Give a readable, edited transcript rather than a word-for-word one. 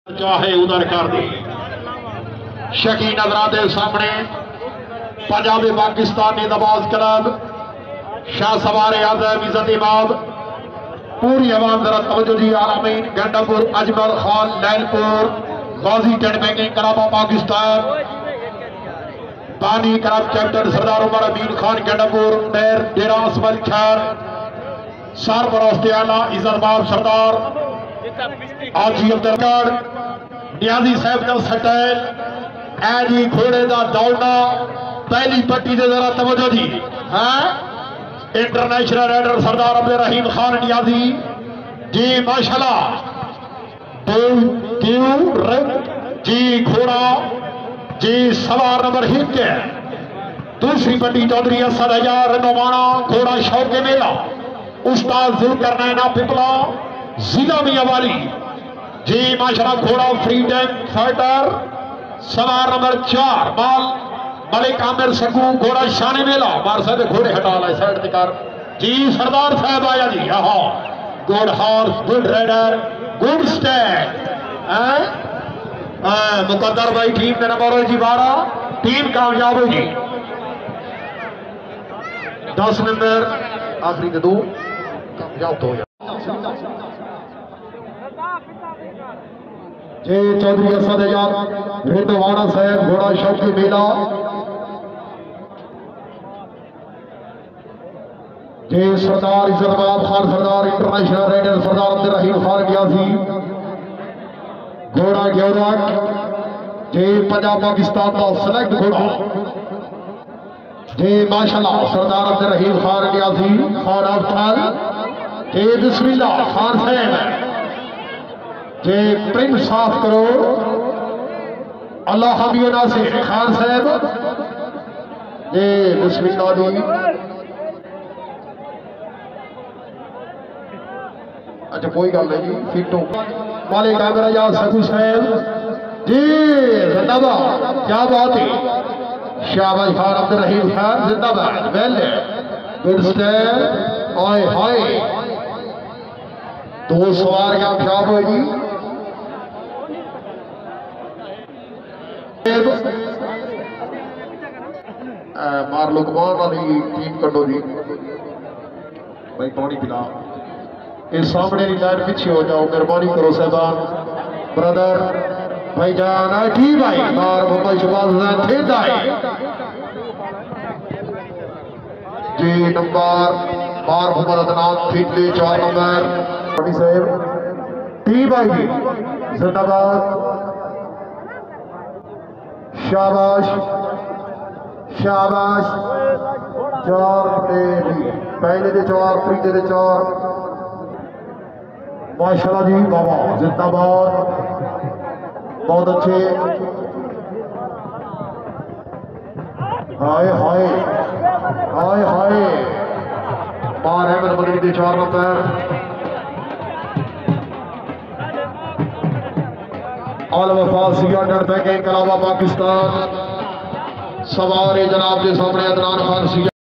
चाहे उधर कर दे। शकी नजरा दे सामने पंजाबी पाकिस्तानी दबाज क्लब शाह सवारे आजम इज्जत इमाम पूरी आवाम जरा तवज्जो दी आलमीन Gandapur Ajmal Khan Lyallpur Ghazi tent pegging club Pakistan बानी club captain Sardar Umar Amin Khan Gandapur mayor Dera असमल खैर सरपरस्त आला इज्जतमाब सरदार आजी अब्दुल नियाजी साहब का सटैल ए जी घोड़े का दौड़ना पहली पट्टी से जरा तवज्जो दी है इंटरनेशनल राइडर सरदार अब्दुल रहीम खान नियाजी जी माशाल्लाह जी घोड़ा जी सवार नंबर हिट के दूसरी पट्टी चौधरी असद हजार नौमाना घोड़ा शौक के मेला उस्ताद जुल्करनैन पिपला जिला मियावाली जी माशाल्लाह घोड़ा फ्री टाइम फाइटर सवार नंबर 4 बाल मलिक आमिर सकू घोड़ा शान मेला मार साहब घोड़े हटा ला साइड कर जी सरदार साहब आया जी हाँ good horse good rider good stand Muqaddar भाई टीम का नंबर है जी 12 टीम कामयाब होगी 10 नंबर आखिरी के 2 कामयाब हो गया जे चौधरी असद हजार रिदवाना साहब घोड़ा शौकी मेला जे सरदार इज्जतमाब खान सरदार इंटरनेशनल राइडर सरदार अब्दुल रहीम खान नियाजी घोड़ा ग्योरक जे पंजाब पाकिस्तान का सिलेक्ट घोड़ा जे माशाल्लाह सरदार अब्दुल रहीम खान नियाजी खान अफ्तार जे बिस्मिल्लाह खान साहब जे प्रिंट साफ करो अल्लाह हबीब नासिर खान साहब जे बिस्मिल्लाह दी अच्छा कोई गल नहीं जी फिटो वाले कैमरा या सखू साहब जी जिंदाबाद क्या बात है शाबाश खान अब्दुल रहीम खान जिंदाबाद वेल गुड स्टैंड आए हाय 2 सवार कामयाब हो जी मार लो कमान वाली टीम कटो जी भाई पानी पिला इस सामने की लाइन पीछे हो जाओ मेहरबानी करो साहबान ब्रदर भाई जान ठीक भाई मार मोहम्मद शबाज खेदा है जी नंबर मार मोहम्मद अदनान फिटले 4 नंबर पानी साहब टी भाई जी जिंदाबाद शाबाश शाबाश 4 पहले दे 4 त्रीजे दे 4 माशाल्लाह जी बाबा जिंदाबाद बहुत अच्छे हाय हाय हाय हाय मार है मेरे के 4 नंबर ऑल वफा सिया डर पे के अलावा पाकिस्तान सवार जनाब के सामने अदनान खान सिया